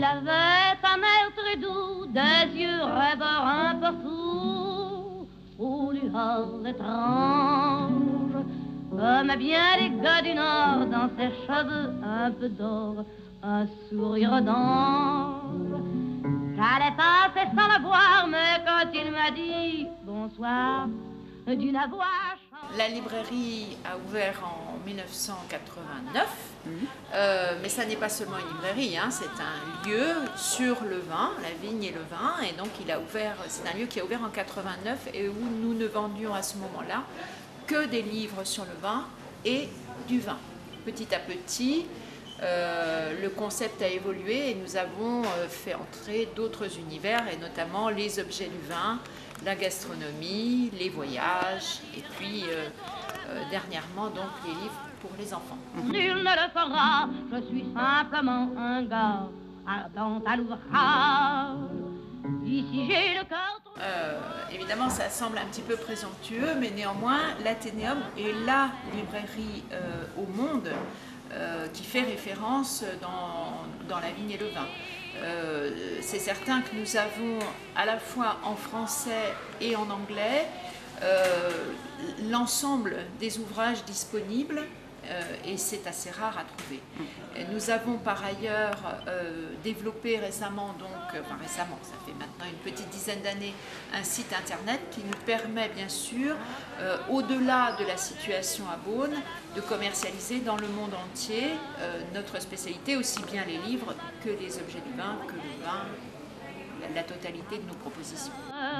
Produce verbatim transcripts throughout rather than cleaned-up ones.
avait un air très doux, des yeux rêveurs un peu fous, au lueur étrange, comme bien les gars du Nord, dans ses cheveux un peu d'or, un sourire d'ange. J'allais passer sans le voir, mais quand il m'a dit bonsoir, d'une voix chante. La librairie a ouvert en mille neuf cent quatre-vingt-neuf, mmh. euh, mais ça n'est pas seulement une librairie, hein, c'est un lieu sur le vin, la vigne et le vin, et donc il a ouvert, c'est un lieu qui a ouvert en quatre-vingt-neuf et où nous ne vendions à ce moment-là que des livres sur le vin et du vin. Petit à petit, euh, le concept a évolué et nous avons euh, fait entrer d'autres univers, et notamment les objets du vin, la gastronomie, les voyages, et puis euh, euh, dernièrement donc les livres pour les enfants. Nul ne le fera, je suis simplement un gars ardent à l'ouvrage. Ici j'ai le cœur. Euh, évidemment, ça semble un petit peu présomptueux, mais néanmoins, l'Athénéum est la librairie euh, au monde euh, qui fait référence dans, dans la vigne et le vin. Euh, c'est certain que nous avons à la fois en français et en anglais euh, l'ensemble des ouvrages disponibles euh, et c'est assez rare à trouver. Et nous avons par ailleurs euh, développé récemment, donc, enfin récemment, ça fait maintenant une petite dizaine d'années, un site internet qui nous permet bien sûr, euh, au-delà de la situation à Beaune, de commercialiser dans le monde entier euh, notre spécialité, aussi bien les livres que les objets du vin, que le vin, la, la totalité de nos propositions.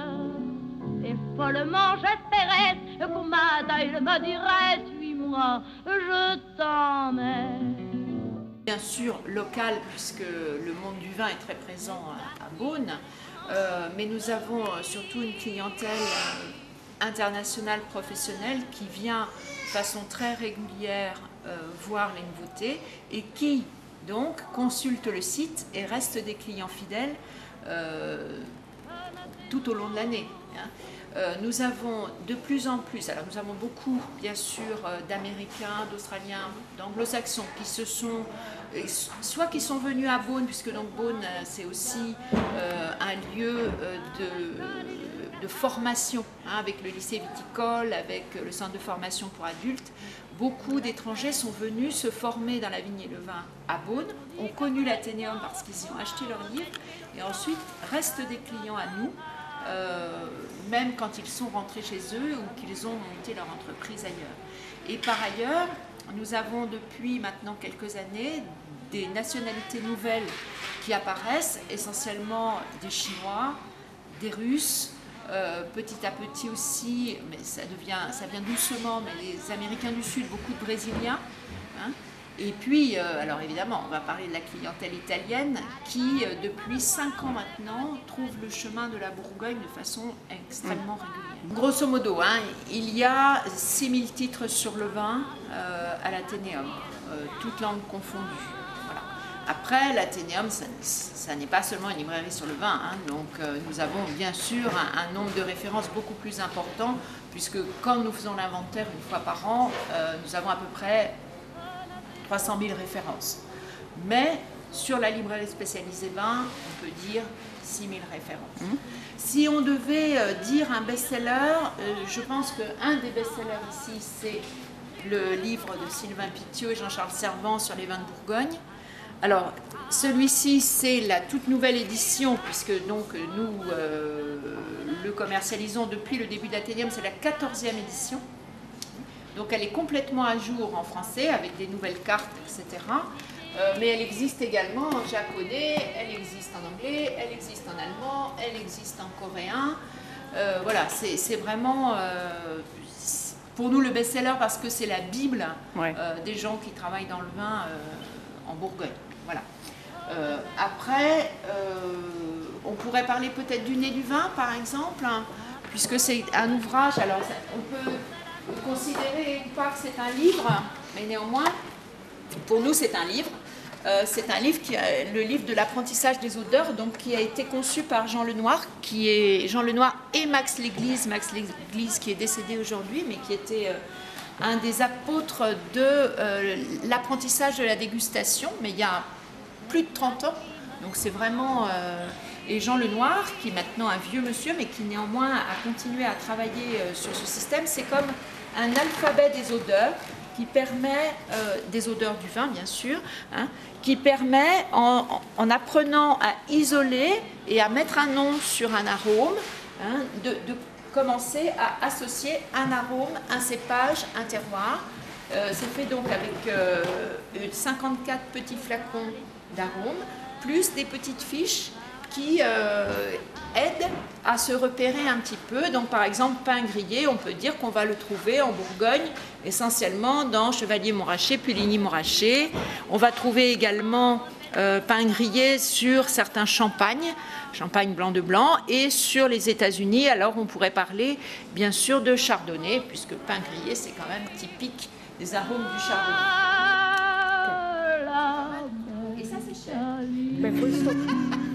Et follement j'espérais qu'on m'attaille me dirait suis-moi, je t'emmène. Bien sûr local, puisque le monde du vin est très présent à, à Beaune, euh, mais nous avons surtout une clientèle internationale professionnelle qui vient de façon très régulière euh, voir les nouveautés et qui donc consulte le site et reste des clients fidèles euh, tout au long de l'année. Hein. Euh, nous avons de plus en plus, alors nous avons beaucoup bien sûr euh, d'Américains, d'Australiens, d'Anglo-Saxons qui se sont, euh, soit qui sont venus à Beaune, puisque donc Beaune euh, c'est aussi euh, un lieu euh, de, de formation, hein, avec le lycée viticole, avec le centre de formation pour adultes. Beaucoup d'étrangers sont venus se former dans la vigne et le vin à Beaune, ont connu l'Athénéum parce qu'ils y ont acheté leurs livres et ensuite restent des clients à nous. Euh, même quand ils sont rentrés chez eux ou qu'ils ont monté leur entreprise ailleurs. Et par ailleurs, nous avons depuis maintenant quelques années des nationalités nouvelles qui apparaissent, essentiellement des Chinois, des Russes, euh, petit à petit aussi, mais ça, devient, ça vient doucement, mais les Américains du Sud, beaucoup de Brésiliens. Hein. Et puis, euh, alors évidemment, on va parler de la clientèle italienne qui, euh, depuis cinq ans maintenant, trouve le chemin de la Bourgogne de façon extrêmement régulière. Grosso modo, hein, il y a six mille titres sur le vin euh, à l'Athénéum, euh, toutes langues confondues. Voilà. Après, l'Athénéum, ça, ça n'est pas seulement une librairie sur le vin, hein, donc euh, nous avons bien sûr un, un nombre de références beaucoup plus important, puisque quand nous faisons l'inventaire une fois par an, euh, nous avons à peu près trois cent mille références. Mais sur la librairie spécialisée vin, on peut dire six mille références. Mmh. Si on devait euh, dire un best-seller, euh, je pense qu'un des best-sellers ici, c'est le livre de Sylvain Pittiot et Jean-Charles Servan sur les vins de Bourgogne. Alors, celui-ci, c'est la toute nouvelle édition, puisque donc nous euh, le commercialisons depuis le début d'Athénéum, c'est la quatorzième édition. Donc elle est complètement à jour en français avec des nouvelles cartes, et cetera. Euh, mais elle existe également en japonais, elle existe en anglais, elle existe en allemand, elle existe en coréen. Euh, voilà, c'est vraiment euh, pour nous le best-seller parce que c'est la Bible ouais. euh, des gens qui travaillent dans le vin euh, en Bourgogne. Voilà. Euh, après, euh, on pourrait parler peut-être du Nez du vin par exemple, hein, puisque c'est un ouvrage. Alors on peut considérer pas que c'est un livre, mais néanmoins, pour nous, c'est un livre. Euh, c'est un livre qui a, le livre de l'apprentissage des odeurs, donc qui a été conçu par Jean Lenoir, qui est Jean Lenoir et Max Léglise, Max Léglise qui est décédé aujourd'hui, mais qui était euh, un des apôtres de euh, l'apprentissage de la dégustation, mais il y a plus de trente ans. Donc c'est vraiment... Euh, et Jean Lenoir, qui est maintenant un vieux monsieur, mais qui néanmoins a continué à travailler euh, sur ce système, c'est comme un alphabet des odeurs qui permet, euh, des odeurs du vin bien sûr, hein, qui permet, en, en apprenant à isoler et à mettre un nom sur un arôme, hein, de, de commencer à associer un arôme, un cépage, un terroir. Euh, c'est fait donc avec euh, cinquante-quatre petits flacons d'arômes, plus des petites fiches qui euh, aident à se repérer un petit peu. Donc par exemple, pain grillé, on peut dire qu'on va le trouver en Bourgogne, essentiellement dans Chevalier-Montrachet, Puligny-Montrachet. On va trouver également euh, pain grillé sur certains champagnes, champagne blanc de blanc, et sur les États-Unis, alors on pourrait parler bien sûr de chardonnay, puisque pain grillé c'est quand même typique des arômes du chardonnay. Et ça c'est cher.